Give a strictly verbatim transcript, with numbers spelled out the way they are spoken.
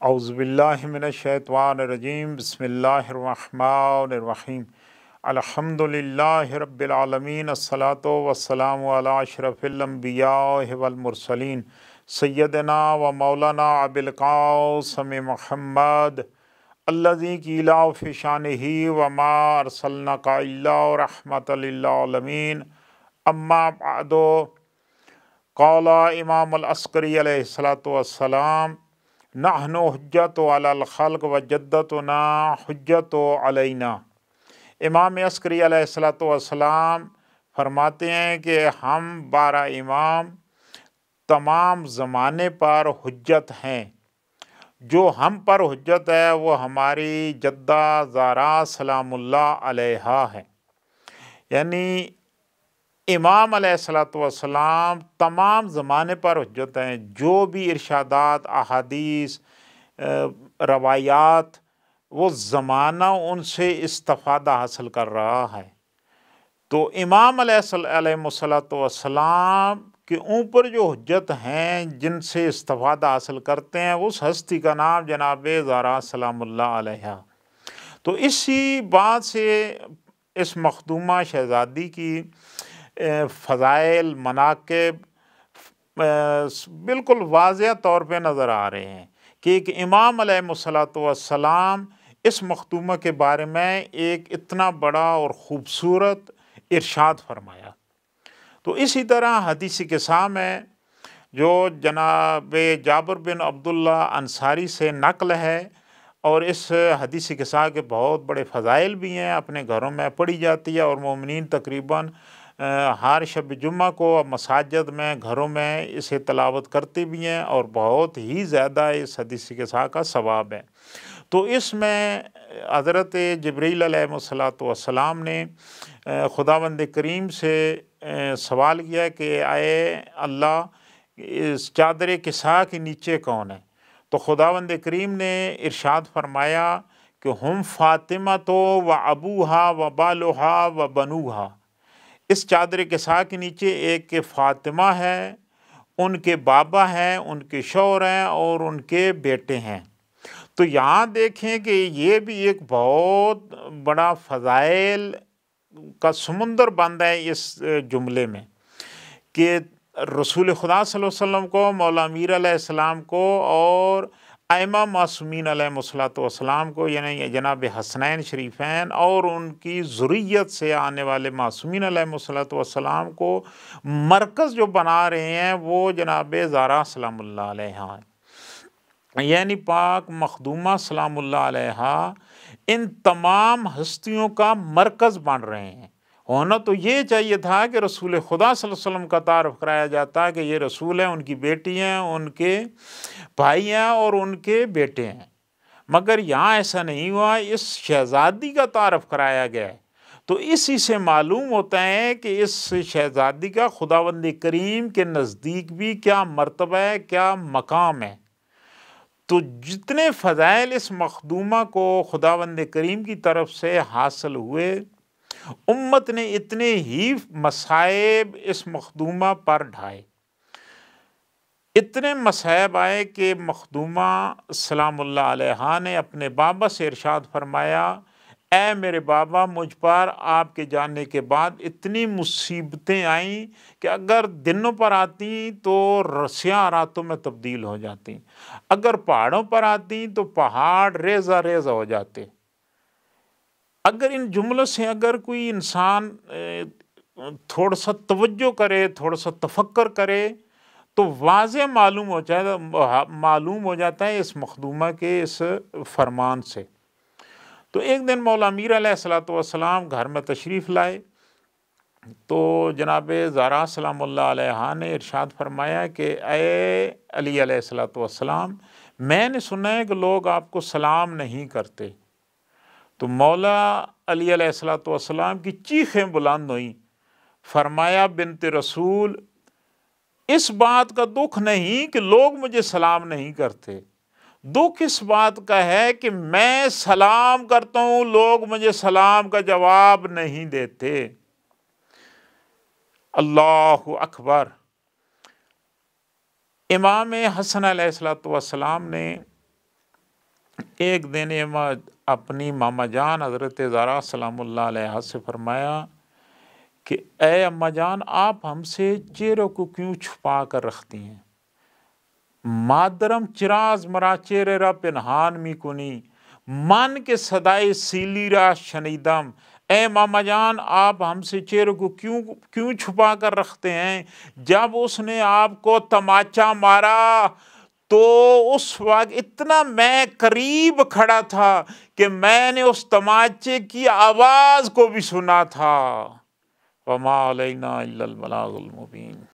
اعوذ باللہ من الشیطان الرجیم بسم اللہ الرحمن الرحیم الحمد للہ رب العالمین الصلاۃ والسلام علی اشرف الانبیاء والمرسلین سیدنا و مولانا ابی القاسم محمد الذی قیل فی شانہ وما ارسلناک الا رحمۃ للعالمین اما بعد قال امام العسکری علیہ الصلاۃ والسلام نحن حجت علی الخلق و جدتنا حجت علینا۔ امام عسکری علیہ الصلاۃ والسلام فرماتے ہیں کہ ہم بارہ امام تمام زمانے پر حجت ہیں۔ جو ہم پر حجت ہے وہ ہماری جدہ زہرا سلام اللہ علیہا ہے، یعنی امام علیہ الصلاۃ والسلام تمام زمانے پر حجت ہیں۔ جو بھی ارشادات، احادیث، روایات، وہ زمانہ ان سے استفادہ حاصل کر رہا ہے۔ تو امام علیہ الصلاۃ والسلام کے اوپر جو حجت ہیں، جن سے استفادہ حاصل کرتے ہیں، اس ہستی کا نام جناب زہرا سلام اللہ علیہا۔ تو اسی بات سے اس مخدومہ شہزادی کی فضائل، مناقب بالکل واضح طور پہ نظر آ رہے ہیں کہ ایک امام علیہ الصلاۃ والسلام اس مخدومہ کے بارے میں ایک اتنا بڑا اور خوبصورت ارشاد فرمایا۔ تو اسی طرح حدیث قصہ میں جو جناب جابر بن عبداللہ انصاری سے نقل ہے، اور اس حدیث قصہ کے بہت بڑے فضائل بھی ہیں، اپنے گھروں میں پڑھی جاتی ہے، اور مومنین تقریباً ہر شب جمعہ کو مساجد میں، گھروں میں اسے تلاوت کرتے بھی ہیں، اور بہت ہی زیادہ اس حدیث قصہ کا ثواب ہے۔ تو اس میں حضرت جبرائیل علیہ الصلاۃ والسلام نے خداوند کریم سے سوال کیا کہ اے اللہ، اس چادر کسا کے نیچے کون ہے؟ تو خداوند کریم نے ارشاد فرمایا کہ ہم فاطمہ تو و ابوہا و بالوہا و بنوہا۔ اس چادر کسا کے نیچے ایک کے فاطمہ ہے، ان کے بابا ہیں، ان کے شوہر ہیں، اور ان کے بیٹے ہیں۔ تو یہاں دیکھیں کہ یہ بھی ایک بہت بڑا فضائل کا سمندر بند ہے اس جملے میں، کہ رسول خدا صلی اللہ علیہ وسلم کو، مولا امیر علیہ السلام کو، اور ائمہ معصومین علیہ الصلوۃ والسلام کو، یعنی جناب حسنین شریفین اور ان کی ذریت سے آنے والے معصومین علیہ الصلوۃ والسلام کو مرکز جو بنا رہے ہیں، وہ جناب زہرا سلام اللہ علیہا ہیں، یعنی پاک مخدومہ سلام اللہ علیہا ان تمام ہستیوں کا مرکز بن رہے ہیں۔ ہونا تو یہ چاہیے تھا کہ رسول خدا صلی اللہ علیہ وسلم کا تعارف کرایا جاتا کہ یہ رسول ہیں، ان کی بیٹی ہیں، ان کے بھائی ہیں، اور ان کے بیٹے ہیں، مگر یہاں ایسا نہیں ہوا، اس شہزادی کا تعارف کرایا گیا ہے۔ تو اسی سے معلوم ہوتا ہے کہ اس شہزادی کا خداوند کریم کے نزدیک بھی کیا مرتبہ ہے، کیا مقام ہے۔ تو جتنے فضائل اس مخدومہ کو خداوند کریم کی طرف سے حاصل ہوئے، امت نے اتنے ہی مصائب اس مخدومہ پر ڈھائے۔ اتنے مصائب آئے کہ مخدومہ سلام اللہ علیہا نے اپنے بابا سے ارشاد فرمایا، اے میرے بابا، مجھ پر آپ کے جانے کے بعد اتنی مصیبتیں آئیں کہ اگر دنوں پر آتی تو سیاہ راتوں میں تبدیل ہو جاتی، اگر پہاڑوں پر آتی تو پہاڑ ریزہ ریزہ ہو جاتے۔ اگر ان جملوں سے اگر کوئی انسان تھوڑا سا توجہ کرے، تھوڑا سا تفکر کرے، تو واضح معلوم ہو جائے معلوم ہو جاتا ہے اس مخدومہ کے اس فرمان سے۔ تو ایک دن مولا امیر علیہ الصلوۃ والسلام گھر میں تشریف لائے، تو جناب زہرا سلام اللہ علیہا نے ارشاد فرمایا کہ اے علی علیہ الصلوۃ والسلام، میں نے سنا ہے کہ لوگ آپ کو سلام نہیں کرتے۔ تو مولا علی علیہ الصلوۃ والسلام کی چیخیں بلند ہوئیں، فرمایا بنت رسول، اس بات کا دکھ نہیں کہ لوگ مجھے سلام نہیں کرتے، دکھ اس بات کا ہے کہ میں سلام کرتا ہوں، لوگ مجھے سلام کا جواب نہیں دیتے۔ اللہ اکبر۔ امام حسن علیہ السلام نے ایک دن اماں اپنی ماما جان حضرت زہرا سلام اللہ علیہا سے فرمایا کہ اے اماں جان، آپ ہم سے چہرے کو کیوں چھپا کر رکھتی ہیں؟ مادرم چراز مرا چہرے را پنہان می کنی، من کے صدائے سیلی را شنیدم۔ اے ماما جان، آپ ہم سے چہرے کو کیوں کیوں چھپا کر رکھتے ہیں؟ جب اس نے آپ کو تماچا مارا تو اس وقت اتنا میں قریب کھڑا تھا کہ میں نے اس تماچے کی آواز کو بھی سنا تھا۔ وما علینا الا البلاغ المبین۔